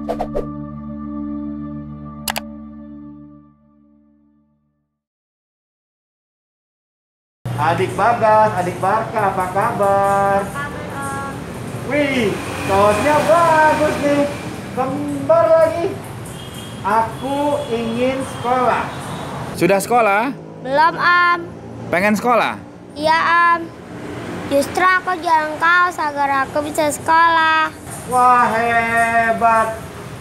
Adik Bagas, adik Barka, apa kabar? Wih, kaosnya bagus nih. Kembar lagi. Aku ingin sekolah. Sudah sekolah? Belum, Am. Pengen sekolah? Iya, Am. Justru aku jualan kaos agar aku bisa sekolah. Wah, hebat.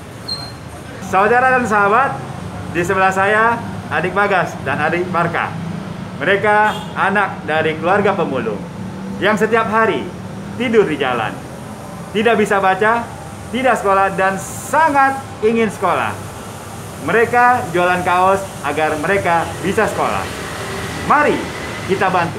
Saudara dan sahabat, di sebelah saya adik Bagas dan adik Barka. Mereka anak dari keluarga pemulung yang setiap hari tidur di jalan. Tidak bisa baca, tidak sekolah, dan sangat ingin sekolah. Mereka jualan kaos agar mereka bisa sekolah. Mari kita bantu.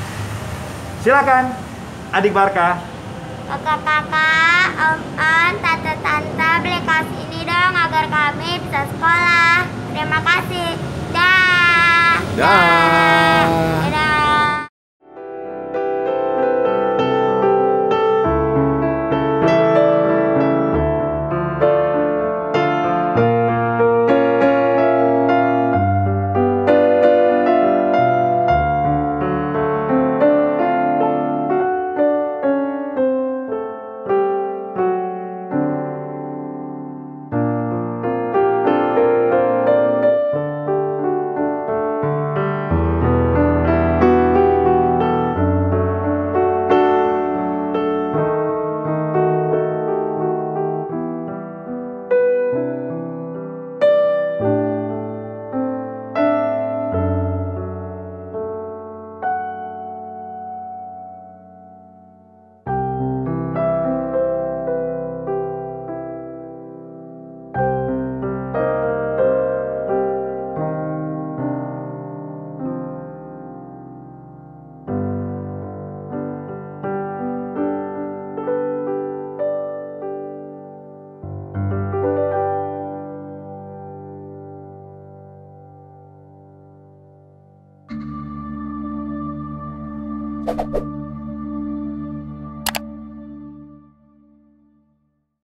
Silakan, adik Barka. Kakak-kakak, om-om, tante-tante, beli kaos ini dong agar kami bisa sekolah. Terima kasih. Dah. Dah. Dadah. Thank you.